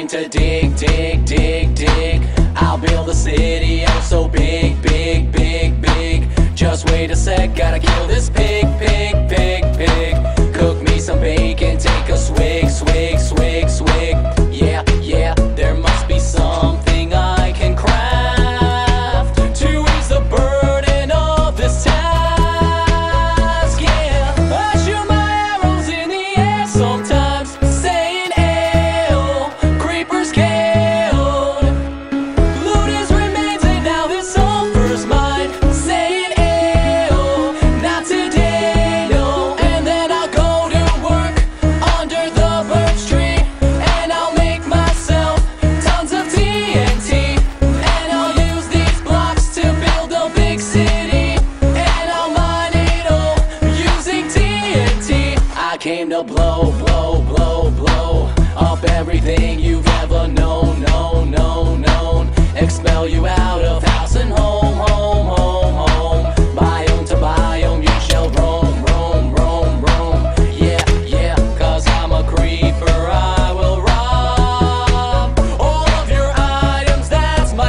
going to dig, dig, dig, dig. I'll build a city, oh so big, big, big, big. Just wait a sec, gotta kill this pig, pig, pig, pig. Cook me some bacon, take a swig, swig, swig, swig. Yeah, yeah, there must be something I can craft to ease the burden of this task. Yeah, I shoot my arrows in the air sometimes, saying "Ayo, creepers killed." Loot his remains and now his sulfur's mine, saying "Ayo, not today, no." And then I'll go to work under the birch tree, and I'll make myself tons of TNT, and I'll use these blocks to build a big city, and I'll mine it all using TNT. I came to blow, blow, blow, blow up everything you've ever known, known, known, known. Expel you out of house and home, home, home, home. Biome to biome you shall roam, roam, roam, roam. Yeah, yeah, 'cause I'm a creeper, I will rob all of your items, that's my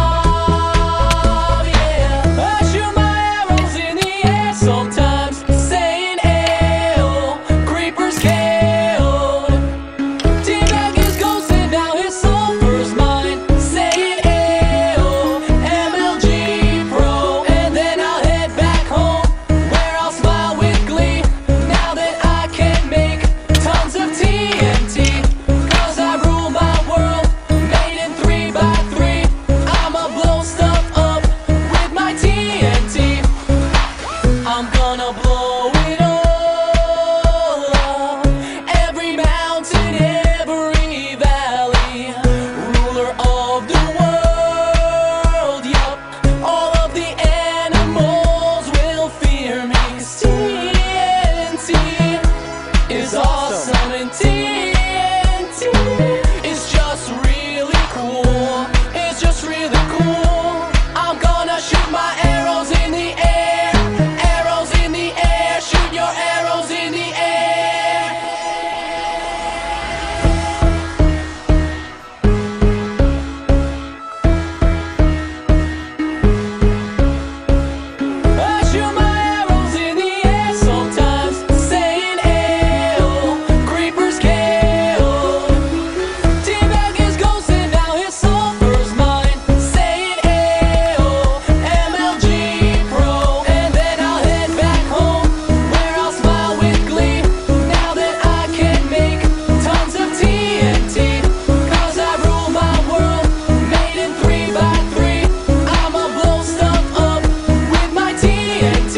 job. Yeah, I shoot my arrows in the air sometimes, saying "Ayo, creepers killed." Teabag his ghost and now his sulfur's mine, saying "Ayo, MLG Pro." And then I'll head back home, where I'll smile with glee, now that I can make tons of TNT. 'Cause I rule my world, made in 3x3. I'ma blow stuff up with my TNT. I'm gonna blow it all up, every mountain, every valley. Ruler of the world, yup. All of the animals will fear me, 'cause TNT is awesome, and TNT is just really cool. It's just really cool. I'm gonna shoot my arrows in the air, arrows in the air. Shoot your arrows in the air. I shoot my arrows in the air sometimes, saying "Ayo, creepers killed." Teabag his ghost and now his sulfur's mine, saying "Ayo, MLG Pro." And then I'll head back home, where I'll smile with glee, now that I can make tons of TNT. 'Cause I rule my world, made in 3x3. I'ma blow stuff up with my TNT.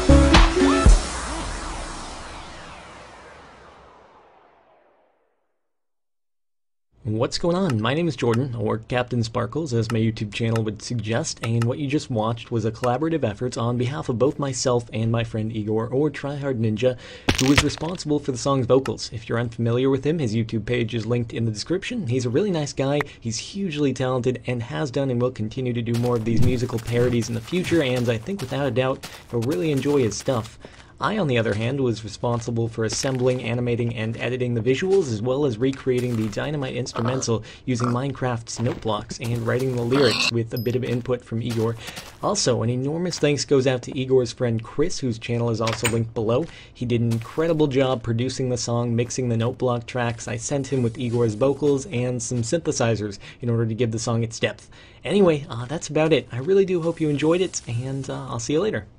What's going on? My name is Jordan, or Captain Sparkles as my YouTube channel would suggest, and what you just watched was a collaborative effort on behalf of both myself and my friend Igor, or Tryhard Ninja, who was responsible for the song's vocals. If you're unfamiliar with him, his YouTube page is linked in the description. He's a really nice guy, he's hugely talented, and has done and will continue to do more of these musical parodies in the future, and I think without a doubt you'll really enjoy his stuff. I, on the other hand, was responsible for assembling, animating, and editing the visuals, as well as recreating the Dynamite instrumental using Minecraft's note blocks and writing the lyrics with a bit of input from Igor. Also, an enormous thanks goes out to Igor's friend Chris, whose channel is also linked below. He did an incredible job producing the song, mixing the note block tracks. I sent him with Igor's vocals and some synthesizers in order to give the song its depth. Anyway, that's about it. I really do hope you enjoyed it, and I'll see you later.